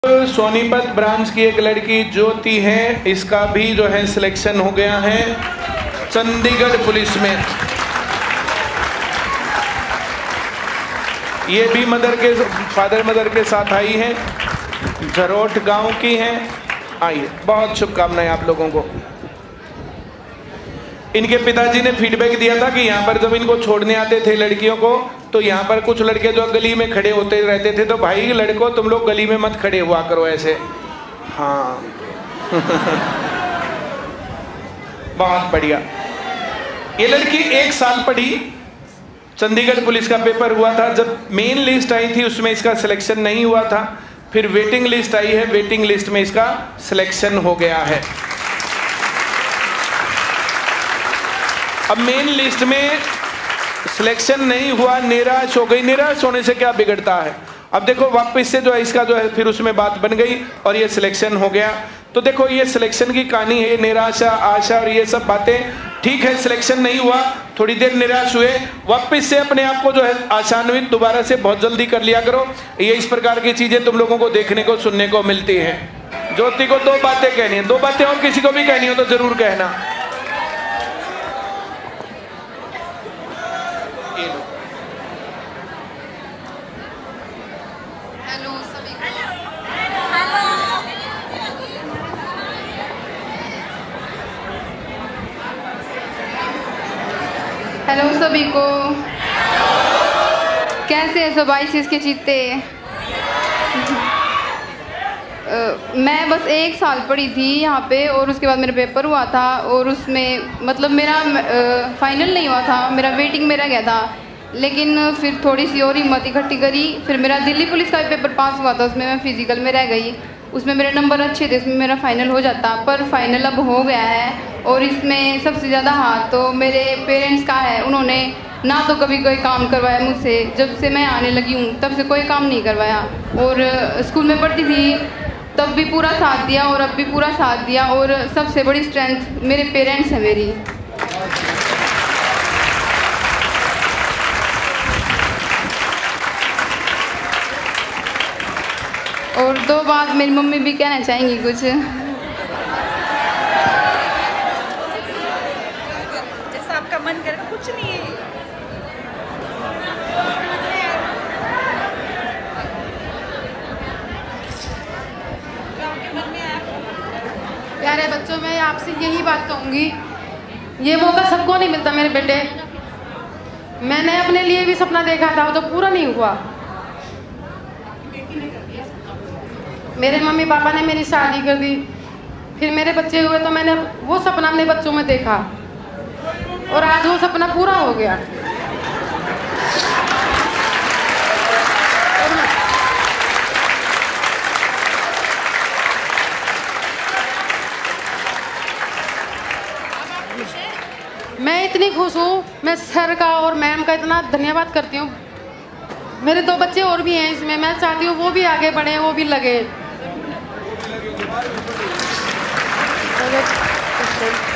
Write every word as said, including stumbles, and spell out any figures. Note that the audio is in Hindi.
सोनीपत ब्रांच की एक लड़की ज्योति है, इसका भी जो है सिलेक्शन हो गया है चंडीगढ़ पुलिस में। ये भी मदर के फादर मदर के साथ आई है, जरोट गांव की है। आइए, बहुत शुभकामनाएं आप लोगों को। इनके पिताजी ने फीडबैक दिया था कि यहाँ पर जब इनको छोड़ने आते थे लड़कियों को, तो यहाँ पर कुछ लड़के जो गली में खड़े होते रहते थे, तो भाई लड़कों तुम लोग गली में मत खड़े हुआ करो ऐसे। हाँ बहुत बढ़िया। ये लड़की एक साल पढ़ी, चंडीगढ़ पुलिस का पेपर हुआ था, जब मेन लिस्ट आई थी उसमें इसका सिलेक्शन नहीं हुआ था, फिर वेटिंग लिस्ट आई है, वेटिंग लिस्ट में इसका सिलेक्शन हो गया है। अब मेन लिस्ट में सिलेक्शन नहीं हुआ, निराश हो गई। निराश होने से क्या बिगड़ता है? अब देखो वापस से जो है इसका जो है फिर उसमें बात बन गई और ये सिलेक्शन हो गया। तो देखो ये सिलेक्शन की कहानी है, निराशा आशा और ये सब बातें। ठीक है, सिलेक्शन नहीं हुआ, थोड़ी देर निराश हुए, वापस से अपने आप को जो है आशान्वित दोबारा से बहुत जल्दी कर लिया करो। ये इस प्रकार की चीजें तुम लोगों को देखने को सुनने को मिलती हैं। ज्योति को दो बातें कहनी है, दो बातें और किसी को भी कहनी हो तो जरूर कहना। हेलो सभी को, कैसे हैं सब आईसीएस के चीते? मैं बस एक साल पढ़ी थी यहाँ पे और उसके बाद मेरा पेपर हुआ था और उसमें मतलब मेरा फाइनल नहीं हुआ था, मेरा वेटिंग में रह गया था। लेकिन फिर थोड़ी सी और हिम्मत इकट्ठी करी, फिर मेरा दिल्ली पुलिस का पेपर पास हुआ था, उसमें मैं फिजिकल में रह गई। उसमें मेरे नंबर अच्छे थे, उसमें मेरा फाइनल हो जाता, पर फाइनल अब हो गया है। और इसमें सबसे ज़्यादा हाथ तो मेरे पेरेंट्स का है। उन्होंने ना तो कभी कोई काम करवाया मुझसे, जब से मैं आने लगी हूँ तब से कोई काम नहीं करवाया। और स्कूल में पढ़ती थी तब भी पूरा साथ दिया और अब भी पूरा साथ दिया। और सबसे बड़ी स्ट्रेंथ मेरे पेरेंट्स हैं मेरी। और दो बात मेरी मम्मी भी कहना चाहेंगी कुछ। जैसा आपका मन करे, कुछ नहीं है। प्यारे बच्चों, मैं आपसे यही बात कहूँगी, ये मौका सबको नहीं मिलता मेरे बेटे। मैंने अपने लिए भी सपना देखा था, वो तो पूरा नहीं हुआ। मेरे मम्मी पापा ने मेरी शादी कर दी, फिर मेरे बच्चे हुए तो मैंने वो सपना अपने बच्चों में देखा और आज वो सपना पूरा हो गया। मैं इतनी खुश हूँ, मैं सर का और मैम का इतना धन्यवाद करती हूँ। मेरे दो बच्चे और भी हैं इसमें, मैं चाहती हूँ वो भी आगे बढ़े, वो भी लगे।